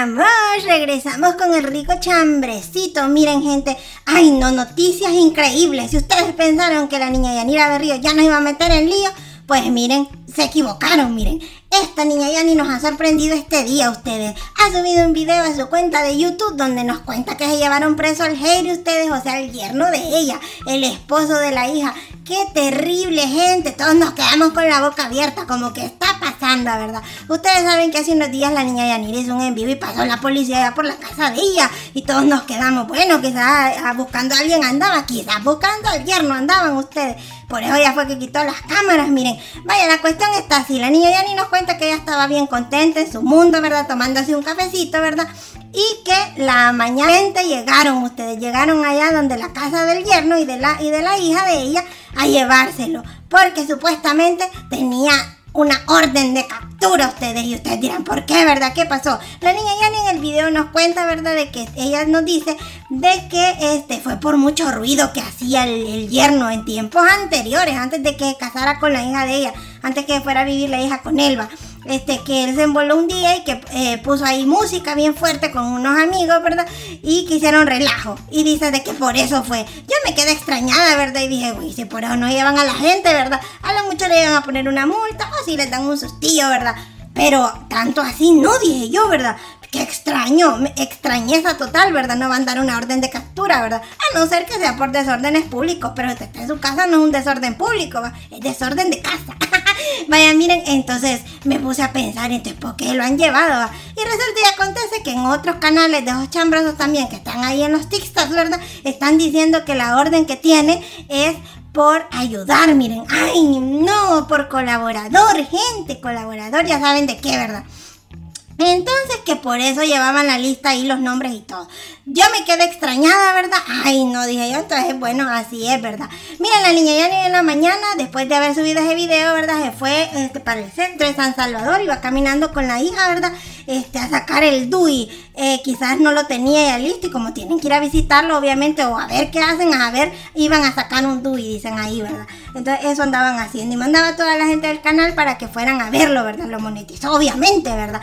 regresamos con el rico chambrecito. Miren, gente, ay no, noticias increíbles. Si ustedes pensaron que la niña Yanira Berrío ya nos iba a meter en lío, pues miren, se equivocaron. Miren, esta niña Yani nos ha sorprendido este día. Ustedes, ha subido un video a su cuenta de YouTube donde nos cuenta que se llevaron preso al Heiri, ustedes, o sea, el yerno de ella, el esposo de la hija. ¡Qué terrible, gente! Todos nos quedamos con la boca abierta, como que está pasando, ¿verdad? Ustedes saben que hace unos días la niña Yanira hizo un en vivo y pasó la policía allá por la casa de ella. Y todos nos quedamos, bueno, quizás buscando a alguien andaba, quizás buscando al yerno andaban ustedes. Por eso ya fue que quitó las cámaras, miren. Vaya, la cuestión está así. La niña Yani nos cuenta que ella estaba bien contenta en su mundo, ¿verdad? Tomándose un cafecito, ¿verdad? Y que la mañana llegaron allá donde la casa del yerno y de la hija de ella a llevárselo. Porque supuestamente tenía una orden de captura, ustedes. Y ustedes dirán, ¿por qué, verdad? ¿Qué pasó? La niña Yani en el video nos cuenta, ¿verdad? De que ella nos dice de que fue por mucho ruido que hacía el yerno en tiempos anteriores, antes de que casara con la hija de ella, antes que fuera a vivir la hija con Elba. Que él se envoló un día y que puso ahí música bien fuerte con unos amigos, ¿verdad? Y que hicieron relajo. Y dice de que por eso fue. Yo me quedé extrañada, ¿verdad? Y dije, uy, si por eso no llevan a la gente, ¿verdad? A lo mucho le iban a poner una multa o si les dan un sustillo, ¿verdad? Pero tanto así no, dije yo, ¿verdad? Qué extraño, extrañeza total, ¿verdad? No van a dar una orden de captura, ¿verdad? A no ser que sea por desórdenes públicos, pero usted está en su casa, no es un desorden público, ¿va? Es desorden de casa. Vaya, miren, entonces me puse a pensar, entonces, ¿por qué lo han llevado, va? Y resulta y acontece que en otros canales de esos chambrosos también, que están ahí en los TikToks, ¿verdad? Están diciendo que la orden que tiene es por ayudar, miren. Ay, no, por colaborador, gente, colaborador, ya saben de qué, ¿verdad? Entonces que por eso llevaban la lista ahí, los nombres y todo. Yo me quedé extrañada, ¿verdad? Ay, no, dije yo, entonces bueno, así es, ¿verdad? Miren, la niña Yani en la mañana, después de haber subido ese video, ¿verdad? Se fue para el centro de San Salvador, iba caminando con la hija, ¿verdad? A sacar el DUI. Quizás no lo tenía ya listo y como tienen que ir a visitarlo, obviamente, o a ver qué hacen, a ver, iban a sacar un DUI, dicen ahí, ¿verdad? Entonces eso andaban haciendo y mandaba a toda la gente del canal para que fueran a verlo, ¿verdad? Lo monetizó, obviamente, ¿verdad?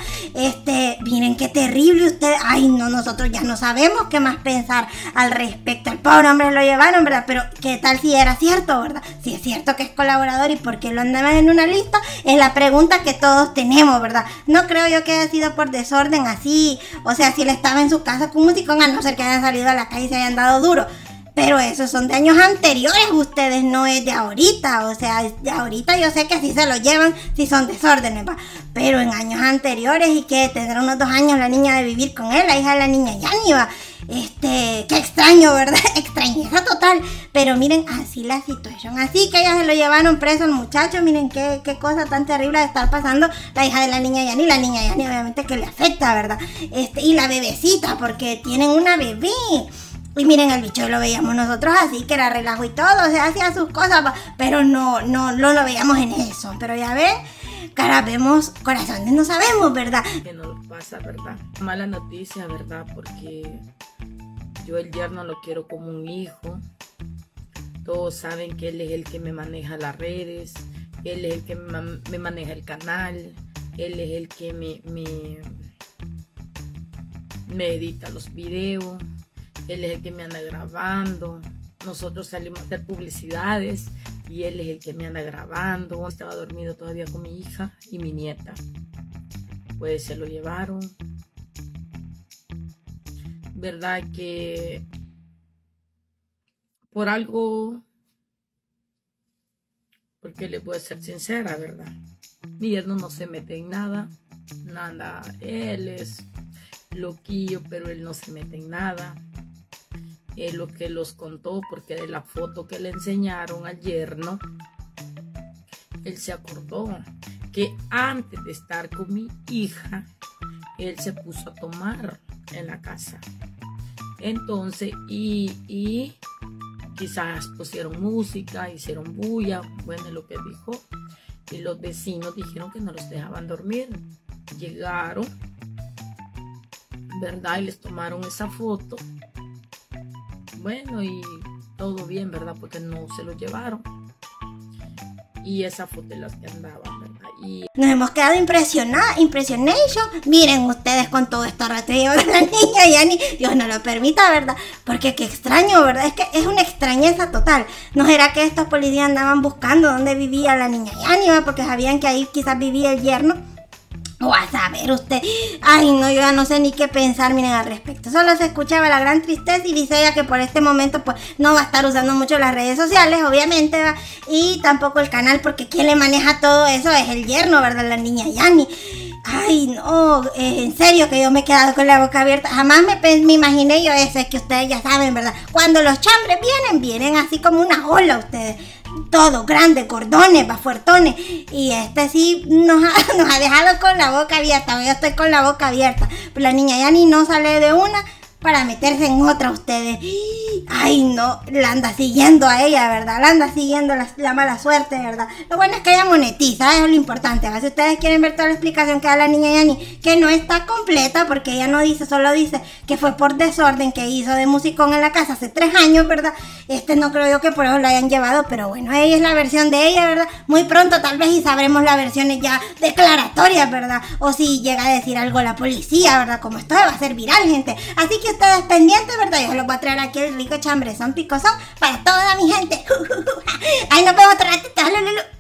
Miren qué terrible ustedes. Ay, no, nosotros ya no sabemos qué más pensar al respecto. El pobre hombre lo llevaron, ¿verdad? Pero qué tal si era cierto, ¿verdad? Si es cierto que es colaborador y por qué lo andaban en una lista, es la pregunta que todos tenemos, ¿verdad? No creo yo que haya sido por desorden así, o sea, si él estaba en su casa con musicón, a no ser que hayan salido a la calle y se hayan dado duro. Pero esos son de años anteriores, ustedes, no es de ahorita. O sea, de ahorita yo sé que así se lo llevan si son desórdenes, ¿va? Pero en años anteriores, y que tendrá unos 2 años la niña de vivir con él, la hija de la niña Yani, ¿va? Qué extraño, ¿verdad? Extrañeza total. Pero miren, así la situación. Así que ellas se lo llevaron preso al muchacho. Miren qué cosa tan terrible de estar pasando la hija de la niña Yani. La niña Yani obviamente que le afecta, ¿verdad? Y la bebecita, porque tienen una bebé. Y miren, el bicho lo veíamos nosotros así, que era relajo y todo, o sea, hacía sus cosas, pero no lo veíamos en eso. Pero ya ven, cara, vemos corazones, no sabemos, ¿verdad? Que nos pasa, ¿verdad? Mala noticia, ¿verdad? Porque yo el yerno lo quiero como un hijo. Todos saben que él es el que me maneja las redes, él es el que me maneja el canal, él es el que me edita los videos. Él es el que me anda grabando. Nosotros salimos a hacer publicidades y él es el que me anda grabando. Estaba dormido todavía con mi hija y mi nieta. Pues se lo llevaron. Verdad que por algo, porque le puedo ser sincera, ¿verdad? Mi yerno no se mete en nada. Nada. Él es loquillo, pero él no se mete en nada. Lo que los contó, porque de la foto que le enseñaron al yerno, él se acordó que antes de estar con mi hija, él se puso a tomar en la casa. Entonces, y quizás pusieron música, hicieron bulla, bueno, lo que dijo, y los vecinos dijeron que no los dejaban dormir. Llegaron, ¿verdad? Y les tomaron esa foto. Bueno, y todo bien, ¿verdad? Porque no se lo llevaron. Y esa foto es las que andaban, ¿verdad? Y nos hemos quedado impresionation. Miren ustedes con todo esto rastreo de la niña Yani. Dios no lo permita, ¿verdad? Porque qué extraño, ¿verdad? Es que es una extrañeza total. ¿No era que estos policías andaban buscando dónde vivía la niña Yani, ¿verdad? Porque sabían que ahí quizás vivía el yerno? O a saber usted. Ay, no, yo ya no sé ni qué pensar, miren, al respecto. Solo se escuchaba la gran tristeza y dice ella que por este momento pues no va a estar usando mucho las redes sociales, obviamente, ¿va? Y tampoco el canal, porque quien le maneja todo eso es el yerno, ¿verdad? La niña Yani. Ay, no, en serio que yo me he quedado con la boca abierta. Jamás me imaginé yo eso, es que ustedes ya saben, ¿verdad? Cuando los chambres vienen así como una ola ustedes. Todos grandes, gordones, fuertones. Y este sí nos ha dejado con la boca abierta. Yo estoy con la boca abierta. Pero la niña Yani no sale de una para meterse en otra ustedes. Ay, no, la anda siguiendo a ella, ¿verdad? La anda siguiendo la mala suerte, ¿verdad? Lo bueno es que ella monetiza, eso es lo importante. Si ustedes quieren ver toda la explicación que da la niña Yani, que no está completa porque ella no dice, solo dice que fue por desorden que hizo de musicón en la casa hace 3 años, ¿verdad? No creo yo que por eso lo hayan llevado, pero bueno, ella es la versión de ella, ¿verdad? Muy pronto tal vez y sabremos las versiones ya declaratorias, ¿verdad? O si llega a decir algo la policía, ¿verdad? Como esto va a ser viral, gente. Así que ustedes pendientes, ¿verdad? Yo los voy a traer aquí el rico chambrezón picosón para toda mi gente. Ay, nos vemos otro ratito.